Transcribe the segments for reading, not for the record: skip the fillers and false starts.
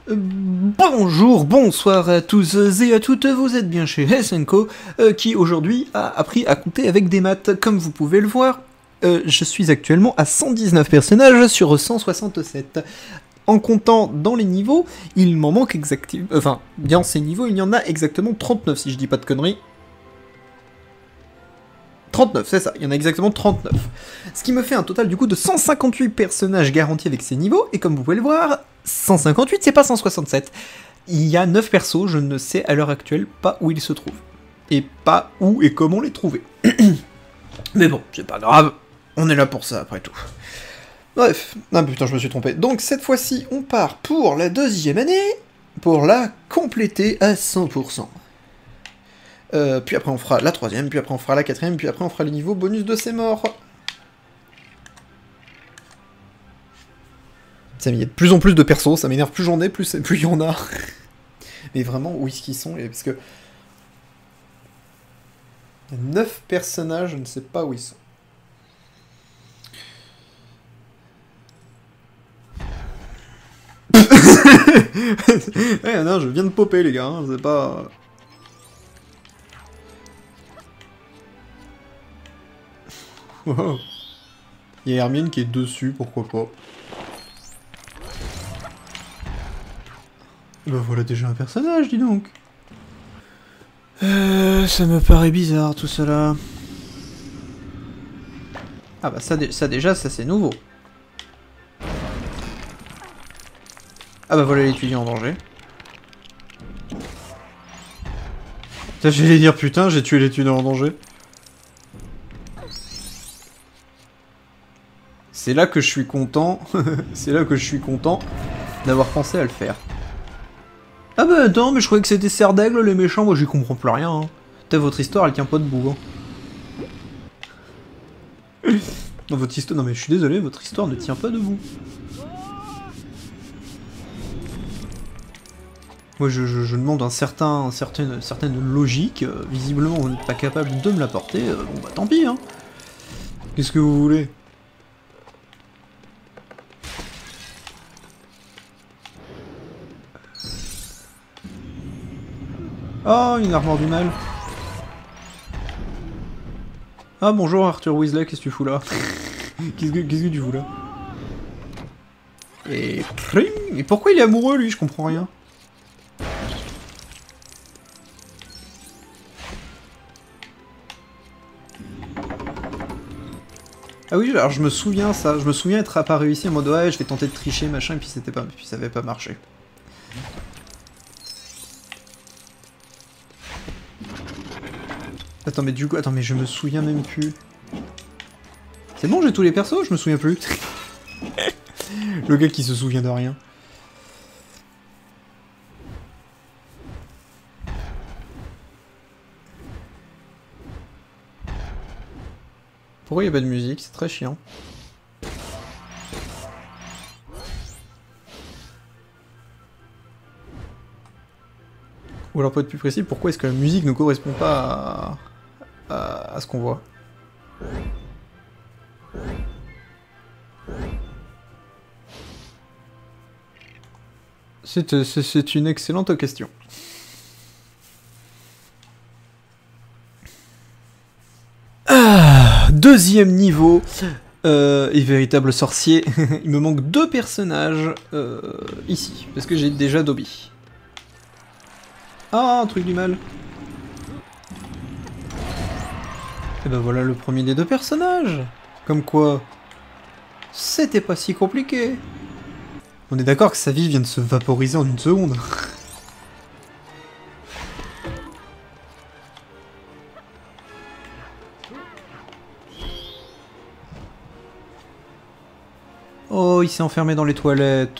Bonjour, bonsoir à tous et à toutes, vous êtes bien chez SNCO, qui aujourd'hui a appris à compter avec des maths. Comme vous pouvez le voir, je suis actuellement à 119 personnages sur 167. En comptant dans les niveaux, il m'en manque exactement... Enfin, dans ces niveaux, il y en a exactement 39, si je dis pas de conneries. 39, c'est ça, il y en a exactement 39. Ce qui me fait un total du coup de 158 personnages garantis avec ces niveaux, et comme vous pouvez le voir, 158 c'est pas 167. Il y a 9 persos, je ne sais à l'heure actuelle pas où ils se trouvent. Et pas où et comment les trouver. Mais bon, c'est pas grave, on est là pour ça après tout. Bref, ah putain je me suis trompé. Donc cette fois-ci on part pour la deuxième année, pour la compléter à 100%. Puis après on fera la troisième, puis après on fera la quatrième, puis après on fera les niveaux bonus de ces morts. Ça il y a de plus en plus de persos, ça m'énerve, plus j'en ai, plus il y en a. Mais vraiment, où est-ce qu'ils sont? Parce que... il y a 9 personnages, je ne sais pas où ils sont. Eh non, je viens de popper les gars, hein, c'est pas... Wow. Il y a Hermione qui est dessus, pourquoi pas. Bah voilà déjà un personnage, dis donc. Ça me paraît bizarre tout cela. Ah bah ça déjà, ça c'est nouveau. Ah bah voilà l'étudiant en danger. J'allais dire putain, j'ai tué l'étudiant en danger. C'est là que je suis content. C'est là que je suis content d'avoir pensé à le faire. Ah bah attends, mais je croyais que c'était Serre d'Aigle les méchants, moi j'y comprends plus rien. Hein. Putain, votre histoire elle tient pas debout. Hein. Non, votre histoire... non mais je suis désolé, votre histoire ne tient pas debout. Moi je demande certaine logique, visiblement vous n'êtes pas capable de me l'apporter, bon bah tant pis hein. Qu'est-ce que vous voulez? Oh, une armoire du mal. Ah bonjour Arthur Weasley, qu'est-ce que tu fous là? Qu'est-ce que tu fous là? Et pourquoi il est amoureux lui? Je comprends rien. Ah oui, alors je me souviens ça, je me souviens être apparu ici en mode ouais, je vais tenter de tricher machin, et puis c'était pas, puis ça avait pas marché. Attends mais du coup, attends mais je me souviens même plus. C'est bon, j'ai tous les persos, je me souviens plus. Le gars qui se souvient de rien. Pourquoi il n'y a pas de musique? C'est très chiant. Ou alors pour être plus précis, pourquoi est-ce que la musique ne correspond pas à ce qu'on voit? C'est une excellente question. Ah, deuxième niveau. Et véritable sorcier. Il me manque 2 personnages ici, parce que j'ai déjà Dobby. Ah, un truc du mal. Et ben voilà le premier des 2 personnages. Comme quoi, c'était pas si compliqué. On est d'accord que sa vie vient de se vaporiser en une seconde. Oh, il s'est enfermé dans les toilettes.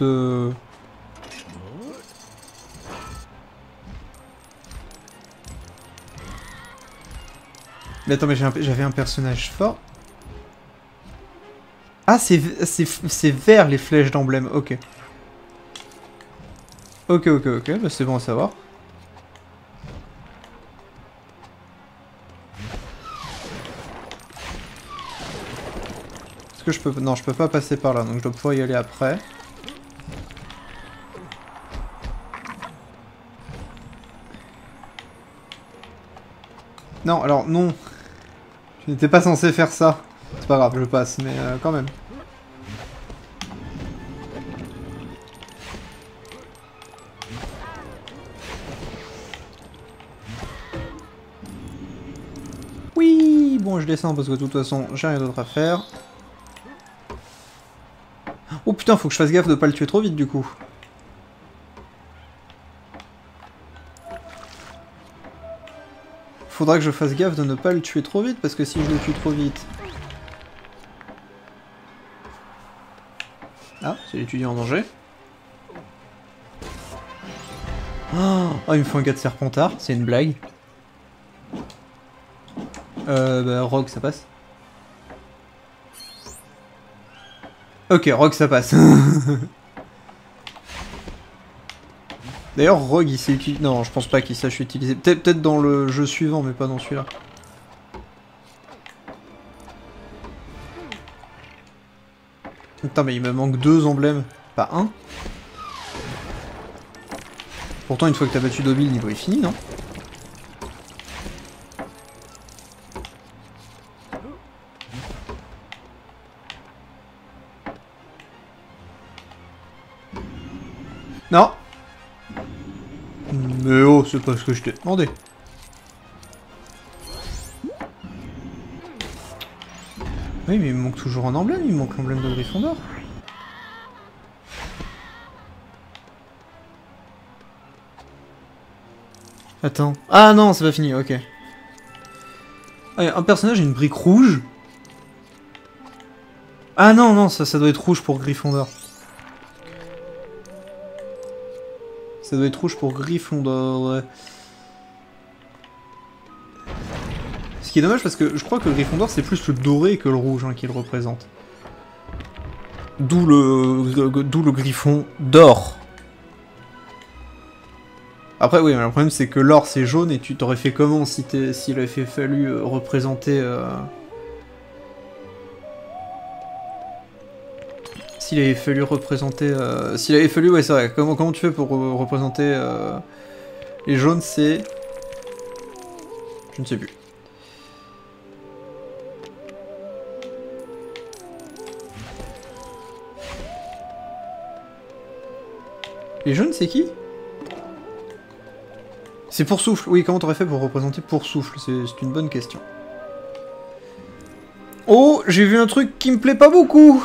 Mais attends, mais j'avais un personnage fort. Ah, c'est vert les flèches d'emblème, ok. Ok, bah c'est bon à savoir. Est-ce que je peux... non, je peux pas passer par là, donc je dois pouvoir y aller après. Non, alors non. Tu n'étais pas censé faire ça. C'est pas grave, je passe, mais quand même. Oui, bon, je descends parce que de toute façon, j'ai rien d'autre à faire. Oh putain, faut que je fasse gaffe de pas le tuer trop vite du coup. Faudra que je fasse gaffe de ne pas le tuer trop vite parce que si je le tue trop vite... Ah, c'est l'étudiant en danger. Oh, il me faut un gars de serpentard, c'est une blague. Bah, Rogue, ça passe. Ok, Rogue, ça passe. D'ailleurs, Rogue, il sait utiliser... Non, je pense pas qu'il sache utiliser. Peut-être dans le jeu suivant, mais pas dans celui-là. Putain, mais il me manque 2 emblèmes. Pas un. Pourtant, une fois que t'as battu Dobby, le niveau est fini, non? Non. Mais oh, c'est pas ce que je t'ai demandé. Oui, mais il me manque toujours un emblème, il me manque l'emblème de Gryffondor. Attends. Ah non, c'est pas fini, ok. Ah, un personnage a une brique rouge. Ah non, non, ça doit être rouge pour Gryffondor. Ça doit être rouge pour Gryffondor, ouais. Ce qui est dommage parce que je crois que Gryffondor c'est plus le doré que le rouge hein, qui le représente. D'où le Griffon d'or. Après oui, mais le problème c'est que l'or c'est jaune et tu t'aurais fait comment si s'il avait fallu représenter... S'il avait fallu représenter... S'il avait fallu... Ouais c'est vrai, comment tu fais pour représenter... Les jaunes c'est... Je ne sais plus. Les jaunes, c'est qui? C'est pour souffle. Oui, comment t'aurais fait pour représenter pour souffle? C'est une bonne question. Oh, j'ai vu un truc qui me plaît pas beaucoup.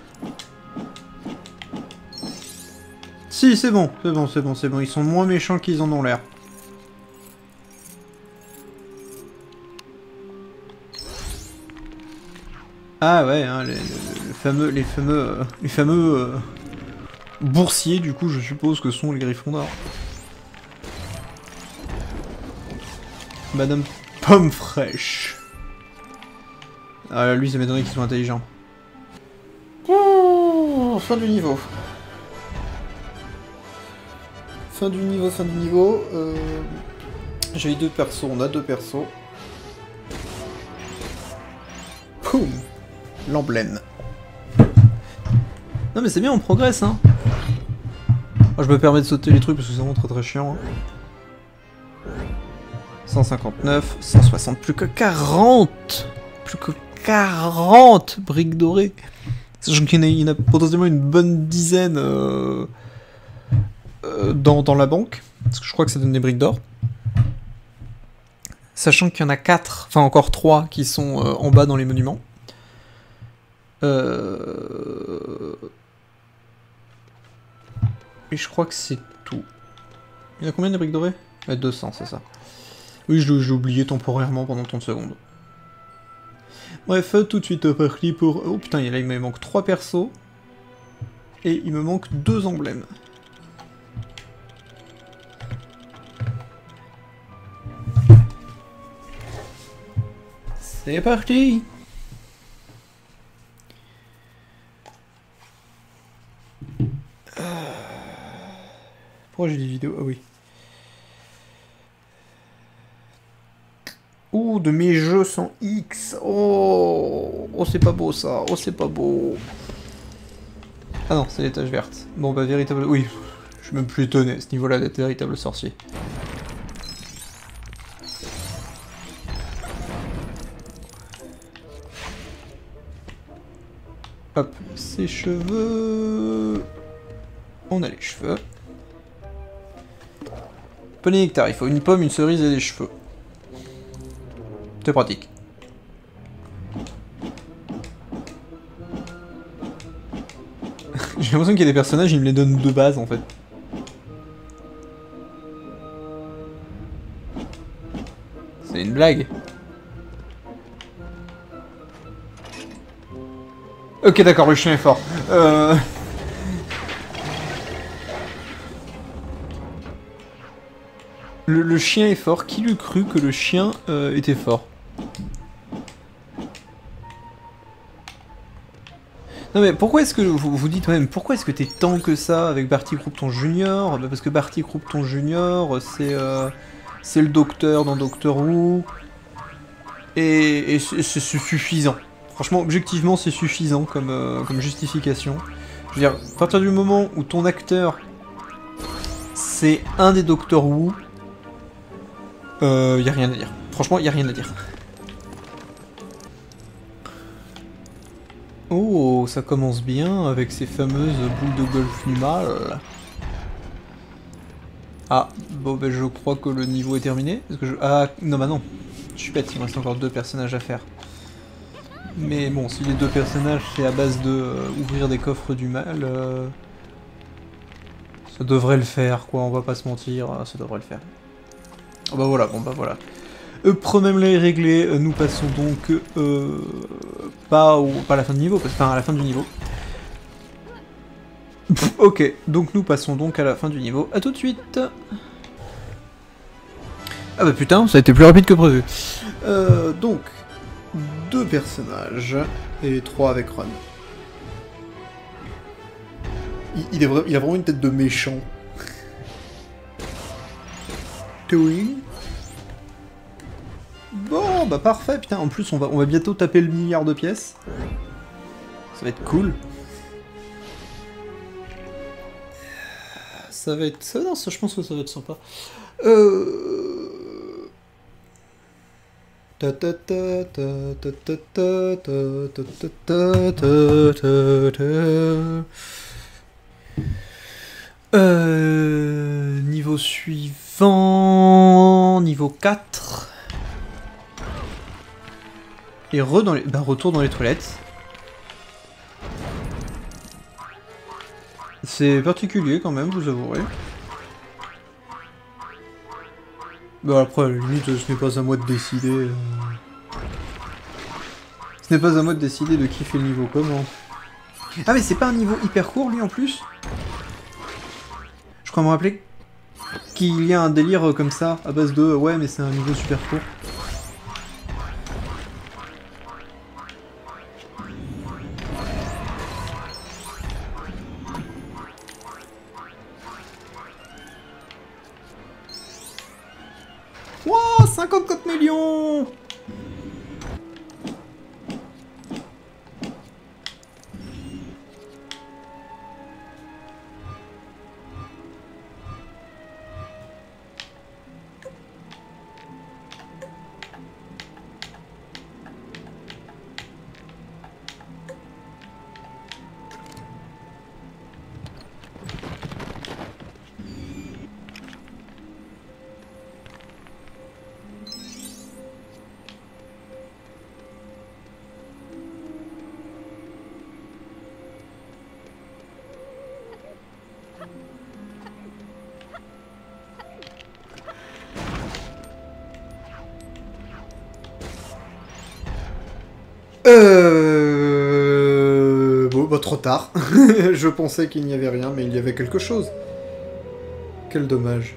Si, c'est bon, c'est bon, c'est bon, c'est bon. Ils sont moins méchants qu'ils en ont l'air. Ah ouais, hein, les fameux boursiers, du coup, je suppose que sont les Gryffondors. Madame Pomme Fraîche. Ah, lui, ça m'étonnerait qu'ils soient intelligents. Oh, fin du niveau. Fin du niveau. J'ai eu 2 persos, on a 2 persos. Poum! L'emblème. Non mais c'est bien, on progresse hein. Moi, je me permets de sauter les trucs parce que c'est vraiment très chiant. Hein. 159, 160, plus que 40! Plus que 40 briques dorées. Sachant qu'il y en a potentiellement une bonne dizaine dans la banque. Parce que je crois que ça donne des briques d'or. Sachant qu'il y en a 4, enfin encore 3 qui sont en bas dans les monuments. Et je crois que c'est tout. Il y en a combien de briques dorées? 200, c'est ça. Oui, je l'ai oublié temporairement pendant 30 secondes. Bref, tout de suite parti pour... Oh putain, là il me manque 3 persos. Et il me manque 2 emblèmes. C'est parti! Pourquoi j'ai des vidéos? Ah oui. Ouh, de mes jeux sans X. Oh, oh c'est pas beau ça. Oh, c'est pas beau. Ah non, c'est les taches vertes. Bon, bah, véritable... Oui, je suis même plus étonné à ce niveau-là d'être véritable sorcier. ses cheveux. On a les cheveux. Polynectar, il faut une pomme, une cerise et des cheveux. C'est pratique. J'ai l'impression qu'il y a des personnages, ils me les donnent de base en fait. C'est une blague. Ok d'accord, le chien est fort. Le chien est fort. Qui l'eût cru que le chien était fort? Non mais pourquoi est-ce que vous dites même pourquoi est-ce que t'es tant que ça avec Barty Croupton Junior? Bah parce que Barty Croupton Junior c'est le docteur dans Doctor Who et c'est suffisant. Franchement objectivement c'est suffisant comme justification. Je veux dire, à partir du moment où ton acteur c'est un des Doctor Who, y a rien à dire. Franchement y a rien à dire. Oh, ça commence bien avec ces fameuses boules de golf du mal. Ah, bon ben je crois que le niveau est terminé. Parce que ah, non bah non. Je suis bête, il me reste encore 2 personnages à faire. Mais bon, si les 2 personnages c'est à base de ouvrir des coffres du mal, ça devrait le faire quoi, on va pas se mentir, ça devrait le faire. Oh bah voilà, bon bah voilà. Problème là est réglé, nous passons donc pas à la fin du niveau, enfin à la fin du niveau. Ok, donc nous passons donc à la fin du niveau, à tout de suite. Ah bah putain, ça a été plus rapide que prévu. Donc, 2 personnages, et 3 avec Ron. Il a vraiment une tête de méchant. Doing. Bon, bah parfait, putain, en plus on va bientôt taper le milliard de pièces. Ça va être cool. Ça va être... Non, ça, je pense que ça va être sympa. Niveau suivant... Niveau 4... Et retour dans les toilettes. C'est particulier quand même, vous avouerez. Bah après, à la limite, ce n'est pas à moi de décider. Ce n'est pas à moi de décider de qui fait le niveau comment. Ah mais c'est pas un niveau hyper court lui en plus? Je crois me rappeler qu'il y a un délire comme ça, à base de ouais mais c'est un niveau super court. Wow, 54 millions! Bon, bah trop tard. Je pensais qu'il n'y avait rien, mais il y avait quelque chose. Quel dommage.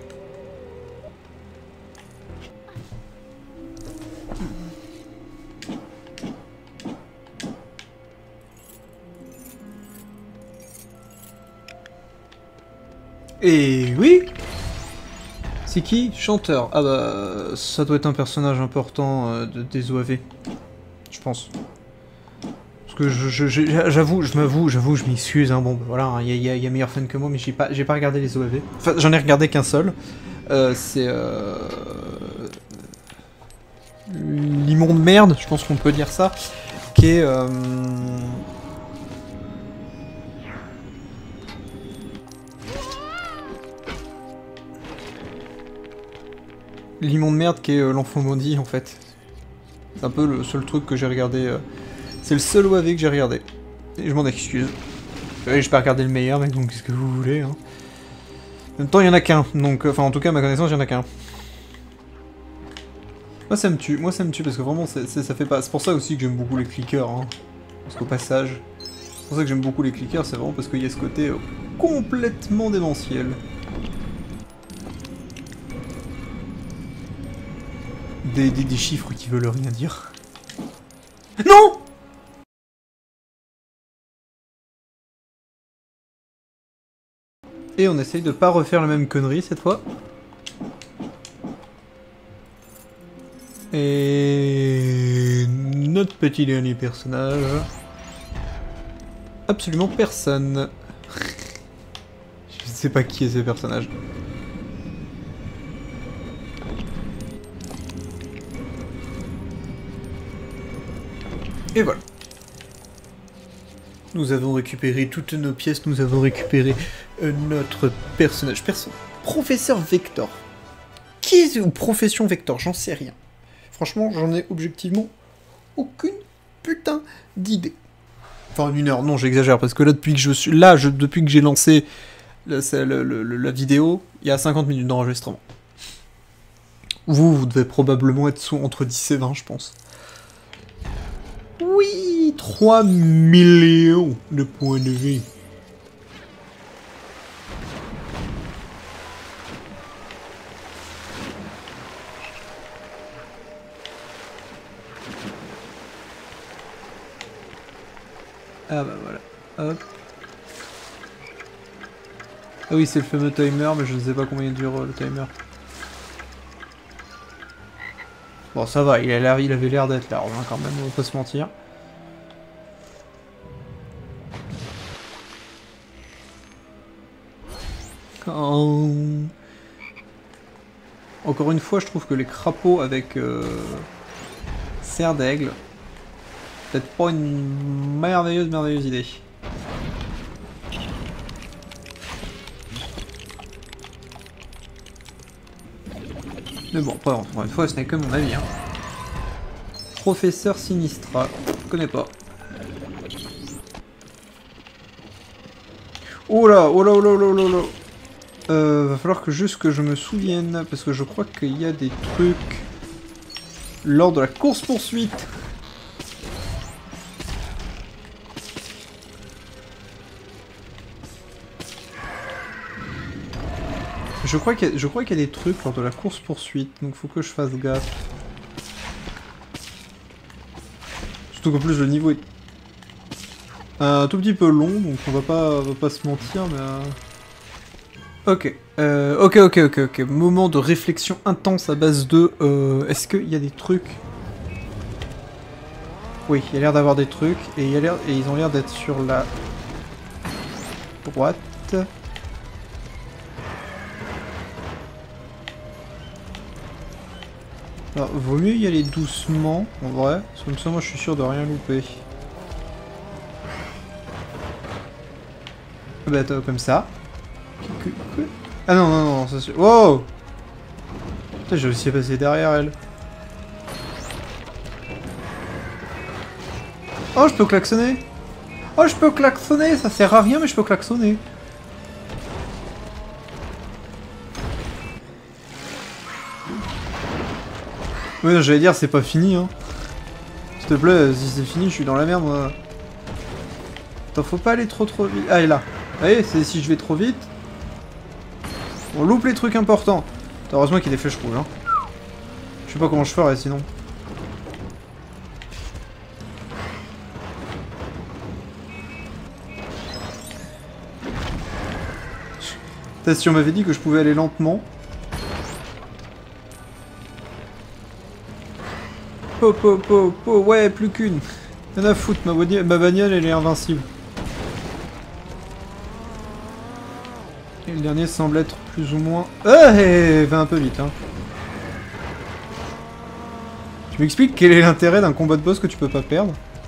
Et oui. C'est qui? Chanteur. Ah bah, ça doit être un personnage important des OAV. Je pense. Parce que j'avoue, je m'excuse, hein, bon, bah, voilà, il y a meilleur fan que moi, mais j'ai pas regardé les OAV. Enfin, j'en ai regardé qu'un seul. C'est... l'immonde merde, je pense qu'on peut dire ça, qui est... l'immonde merde qui est l'enfant maudit en fait. C'est un peu le seul truc que j'ai regardé. C'est le seul OAV que j'ai regardé. Et je m'en excuse. Et j'ai pas regardé le meilleur, mec, donc qu'est-ce que vous voulez, hein. En même temps, il y en a qu'un, donc... Enfin, en tout cas, à ma connaissance, il y en a qu'un. Moi, ça me tue, parce que vraiment, ça fait pas... C'est pour ça aussi que j'aime beaucoup les clickers, hein. Parce qu'au passage... C'est pour ça que j'aime beaucoup les clickers, c'est vraiment parce qu'il y a ce côté complètement démentiel. Des chiffres qui veulent rien dire. Non! Et on essaye de pas refaire la même connerie cette fois. Et... notre petit dernier personnage... Absolument personne. Je sais pas qui est ce personnage. Et voilà. Nous avons récupéré toutes nos pièces, nous avons récupéré notre personnage. Professeur Vector. Qui est ou profession Vector? J'en sais rien. Franchement, j'en ai objectivement aucune putain d'idée. Enfin, une heure, non, j'exagère, parce que là, depuis que je suis... Là, depuis que j'ai lancé la vidéo, il y a 50 minutes d'enregistrement. Vous devez probablement être entre 10 et 20, je pense. Oui, 3 millions de points de vie. Ah bah voilà, hop. Ah oui, c'est le fameux timer, mais je ne sais pas combien dure le timer. Bon, ça va, il avait l'air d'être large, hein, quand même, on va pas se mentir. Encore une fois, je trouve que les crapauds avec serre d'aigle, peut-être pas une merveilleuse idée. Mais bon, après, encore une fois, ce n'est que mon avis. Hein. Professeur Sinistra, je connais pas. Oh là, oh là, oh là, oh là, oh là, oh là. Va falloir que juste que je me souvienne, parce que je crois qu'il y a des trucs lors de la course-poursuite. Je crois qu'il y a des trucs lors de la course-poursuite, donc faut que je fasse gaffe. Surtout qu'en plus le niveau est un tout petit peu long, donc on va pas se mentir, mais... Ok, ok. Moment de réflexion intense à base de... Est-ce qu'il y a des trucs? Oui, il y a l'air d'avoir des trucs, et ils ont l'air d'être sur la... droite. Alors, vaut mieux y aller doucement, en vrai, parce que comme ça, moi, je suis sûr de rien louper. Bah, attends, comme ça. Ah non, ça c'est... Wow! Putain, j'ai réussi à passer derrière elle. Oh, je peux klaxonner! Oh, je peux klaxonner! Ça sert à rien, mais je peux klaxonner. Oui, j'allais dire, c'est pas fini, hein. S'il te plaît, si c'est fini, je suis dans la merde, moi. Attends, faut pas aller trop vite. Ah, elle est là. Vous voyez, si je vais trop vite, on loupe les trucs importants. Heureusement qu'il y a des flèches rouges, hein. Je sais pas comment je ferais, sinon. Putain, si on m'avait dit que je pouvais aller lentement... Ouais, plus qu'une. Y'en a foutre, ma bagnole elle est invincible. Et le dernier semble être plus ou moins... Ah, va un peu vite, hein. Tu m'expliques quel est l'intérêt d'un combat de boss que tu peux pas perdre?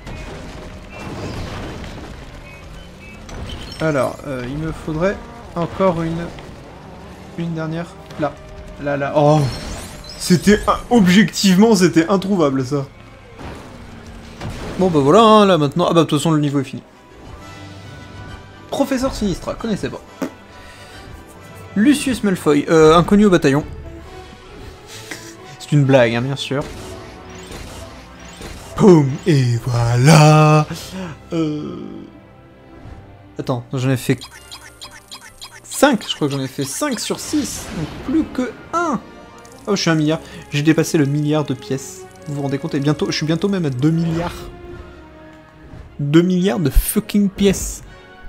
Alors, il me faudrait encore une dernière... Là. Oh. C'était... Objectivement, c'était introuvable, ça. Bon, bah voilà, hein, là, maintenant... Ah bah, de toute façon, le niveau est fini. Professeur Sinistra, connaissez pas. Lucius Malfoy, inconnu au bataillon. C'est une blague, hein, bien sûr. Boum, et voilà. Attends, j'en ai fait 5, je crois que j'en ai fait 5 sur 6, donc plus que 1. Oh, je suis 1 milliard, j'ai dépassé le milliard de pièces. Vous vous rendez compte, et bientôt, je suis bientôt même à 2 milliards. 2 milliards de fucking pièces.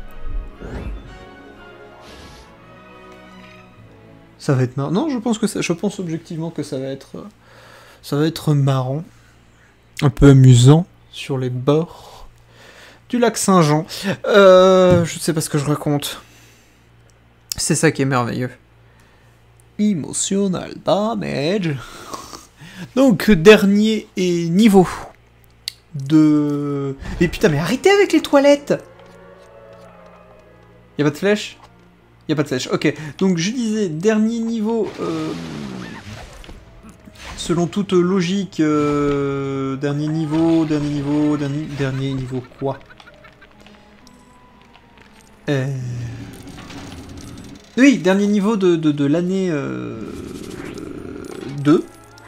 Ça va être marrant. Non, je pense objectivement que ça va être marrant. Un peu amusant sur les bords du lac Saint-Jean. Je sais pas ce que je raconte. C'est ça qui est merveilleux. Emotional damage. Donc, dernier niveau de... Mais putain, mais arrêtez avec les toilettes! Y'a pas de flèche? Y'a pas de flèche, ok. Donc, je disais, dernier niveau... Selon toute logique, dernier niveau quoi? Oui, dernier niveau de l'année 2.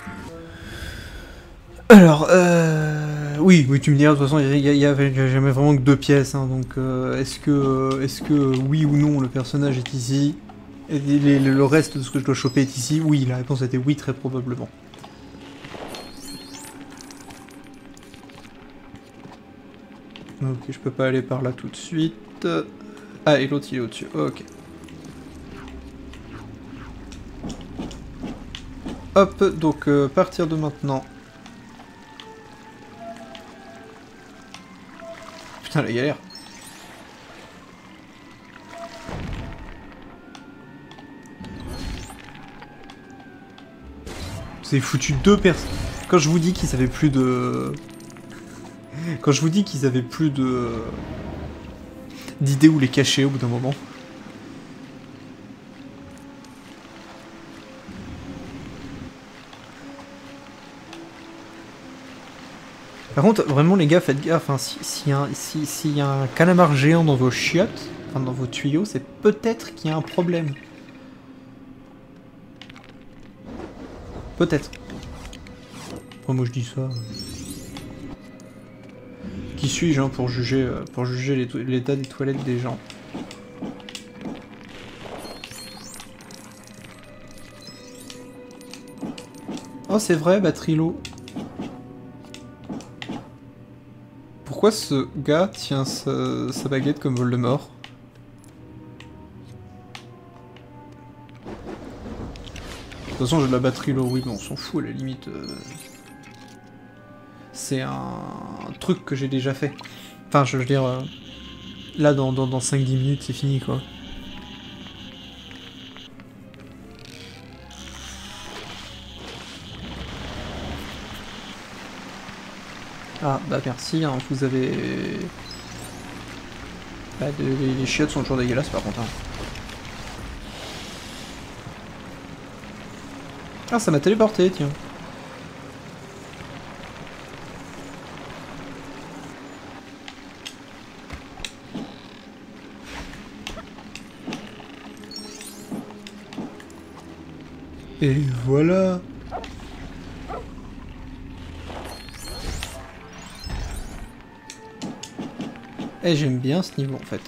Alors, oui, tu me diras, de toute façon, il y avait jamais vraiment que 2 pièces, hein, donc est-ce que oui ou non le personnage est ici? Et le reste de ce que je dois choper est ici? Oui, la réponse était oui, très probablement. Ok, je peux pas aller par là tout de suite. Ah, et l'autre il est au-dessus, ok. Hop, donc partir de maintenant. Putain, la galère. C'est foutu 2 personnes. Quand je vous dis qu'ils avaient plus de... Quand je vous dis qu'ils avaient plus de... d'idées où les cacher au bout d'un moment. Par contre, vraiment les gars, faites gaffe, hein, s'il y a un calamar géant dans vos chiottes, enfin dans vos tuyaux, c'est peut-être qu'il y a un problème. Peut-être. Oh, moi je dis ça. Qui suis-je hein, pour juger l'état des toilettes des gens? Oh c'est vrai, Batrilo. Pourquoi ce gars tient sa baguette comme Voldemort? De toute façon j'ai de la Batrilo, oui mais on s'en fout à la limite. C'est un truc que j'ai déjà fait. Enfin je veux dire, là dans 5-10 minutes c'est fini quoi. Ah bah merci, hein, vous avez... Bah, les chiottes sont toujours dégueulasses par contre. Hein. Ah ça m'a téléporté tiens. Et voilà. Eh j'aime bien ce niveau en fait.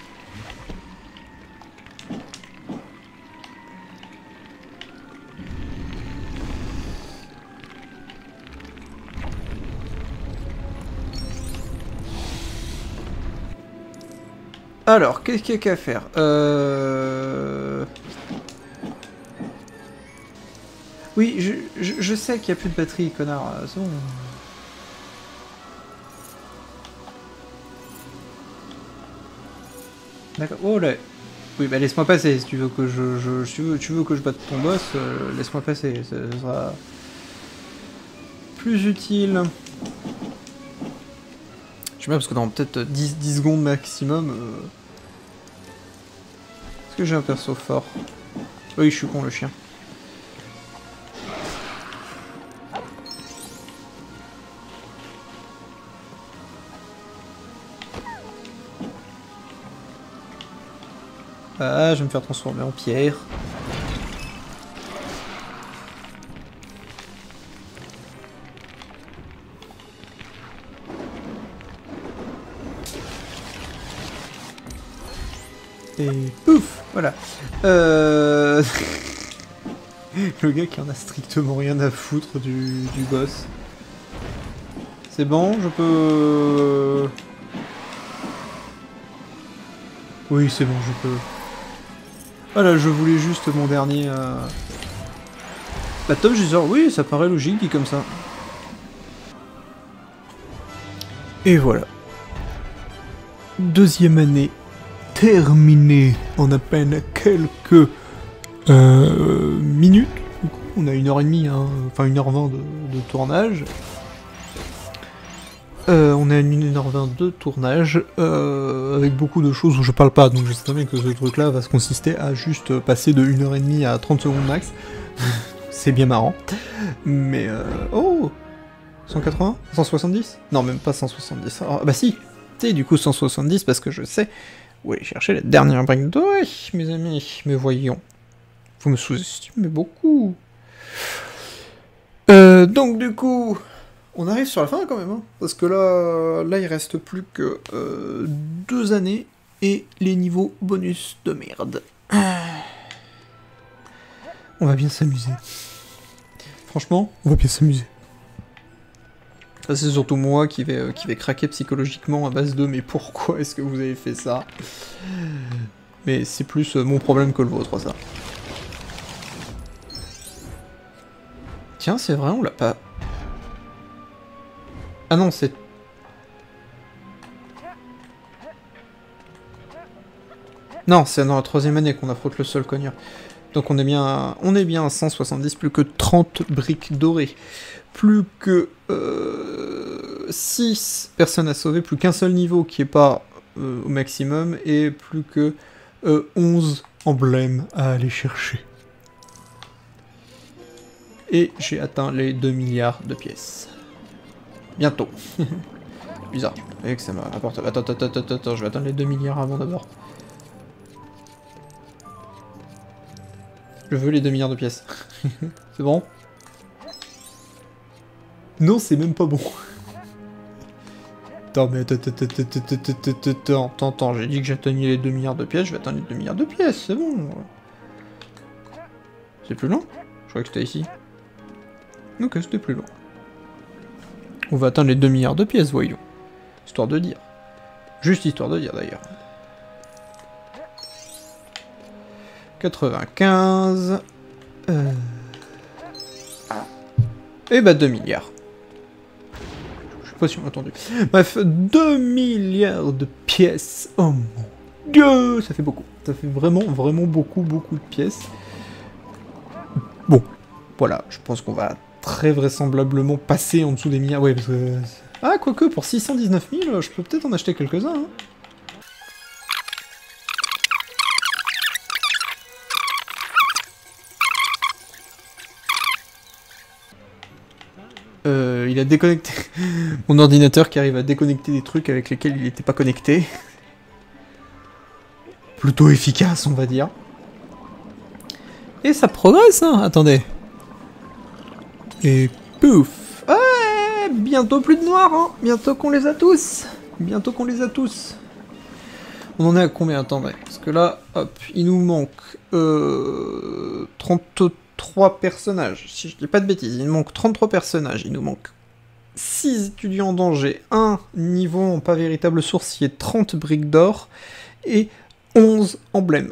Alors, qu'est-ce qu'il y a qu'à faire? Oui, je sais qu'il n'y a plus de batterie, connard. C'est bon. D'accord. Oh là. Oui, bah laisse-moi passer si tu veux que tu veux que je batte ton boss, laisse-moi passer. Ça sera plus utile. Je sais pas, parce que dans peut-être 10 secondes maximum. Est-ce que j'ai un perso fort? Oui, je suis con le chien. Ah, je vais me faire transformer en pierre. Et pouf, voilà. Le gars qui en a strictement rien à foutre du boss. C'est bon, je peux... Oui, c'est bon, je peux. Voilà, je voulais juste mon dernier... Bah top Geyser, oui, ça paraît logique dit comme ça. Et voilà. Deuxième année terminée en à peine quelques minutes. Du coup, on a 1h30, hein, enfin 1h20 de tournage. On a 1h20 de tournage, avec beaucoup de choses où je parle pas, donc je sais très bien que ce truc-là va se consister à juste passer de 1h30 à 30 secondes max. C'est bien marrant. Mais oh 180 170 Non, même pas 170. Oh, bah si c'est du coup 170 parce que je sais où aller chercher la dernière brique dorée, mes amis. Mais voyons. Vous me sous-estimez beaucoup. Donc du coup... On arrive sur la fin quand même, hein, parce que là il reste plus que 2 années et les niveaux bonus de merde. On va bien s'amuser. Franchement, on va bien s'amuser. Ça c'est surtout moi qui vais craquer psychologiquement à base de mais pourquoi est-ce que vous avez fait ça? Mais c'est plus mon problème que le vôtre, ça. Tiens, c'est vrai, on l'a pas... Ah non, c'est... Non, c'est dans la 3ème année qu'on affronte le seul cogneur. Donc on est bien à 170, plus que 30 briques dorées. Plus que 6 personnes à sauver, plus qu'un seul niveau qui est pas au maximum, et plus que 11 emblèmes à aller chercher. Et j'ai atteint les 2 milliards de pièces. Bientôt. Bizarre. Et que ça me rapporte... Attends, je vais atteindre les 2 milliards avant d'abord. Je veux les 2 milliards de pièces. C'est bon? Non, c'est même pas bon. Attends, mais attends, j'ai dit que j'atteignais les 2 milliards de pièces, je vais atteindre les 2 milliards de pièces, c'est bon. C'est plus long? Je croyais que c'était ici. Ok, c'était plus long. On va atteindre les 2 milliards de pièces, voyons. Histoire de dire. Juste histoire de dire, d'ailleurs. 95... Et bah 2 milliards. Je sais pas si on m'a entendu. Bref, 2 milliards de pièces. Oh mon dieu, ça fait beaucoup. Ça fait vraiment beaucoup de pièces. Bon, voilà, je pense qu'on va très vraisemblablement passer en dessous des milliards. Ouais, parce que... Ah, quoique, pour 619 000, je peux peut-être en acheter quelques-uns, hein. Il a déconnecté... Mon ordinateur qui arrive à déconnecter des trucs avec lesquels il n'était pas connecté. Plutôt efficace, on va dire. Et ça progresse, hein. Attendez. Et pouf. Ouais, bientôt plus de noirs, hein. Bientôt qu'on les a tous. Bientôt qu'on les a tous. On en est à combien? Attendez. Parce que là, hop, il nous manque 33 personnages. Si je dis pas de bêtises, il nous manque 33 personnages. Il nous manque 6 étudiants en danger, 1 niveau en pas véritable sourcier, 30 briques d'or et 11 emblèmes.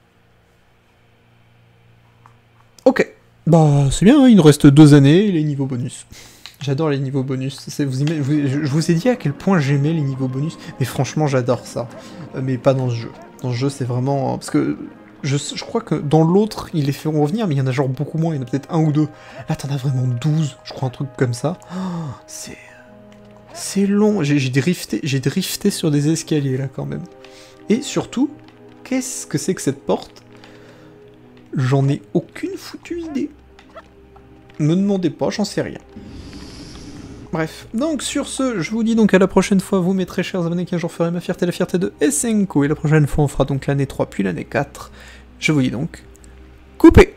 Ok. Bah, c'est bien, hein, il nous reste 2 années et les niveaux bonus. J'adore les niveaux bonus. Je vous ai dit à quel point j'aimais les niveaux bonus, mais franchement, j'adore ça. Mais pas dans ce jeu. Dans ce jeu, c'est vraiment... Parce que je crois que dans l'autre, ils les feront revenir, mais il y en a genre beaucoup moins. Il y en a peut-être 1 ou 2. Là, t'en as vraiment 12, je crois, un truc comme ça. Oh, c'est long. J'ai drifté sur des escaliers, là, quand même. Et surtout, qu'est-ce que c'est que cette porte? J'en ai aucune foutue idée. Me demandez pas, j'en sais rien. Bref, donc sur ce, je vous dis donc à la prochaine fois, vous mes très chers abonnés, qu'un jour ferai ma fierté, la fierté de Essenko, et la prochaine fois on fera donc l'année 3 puis l'année 4. Je vous dis donc, coupez!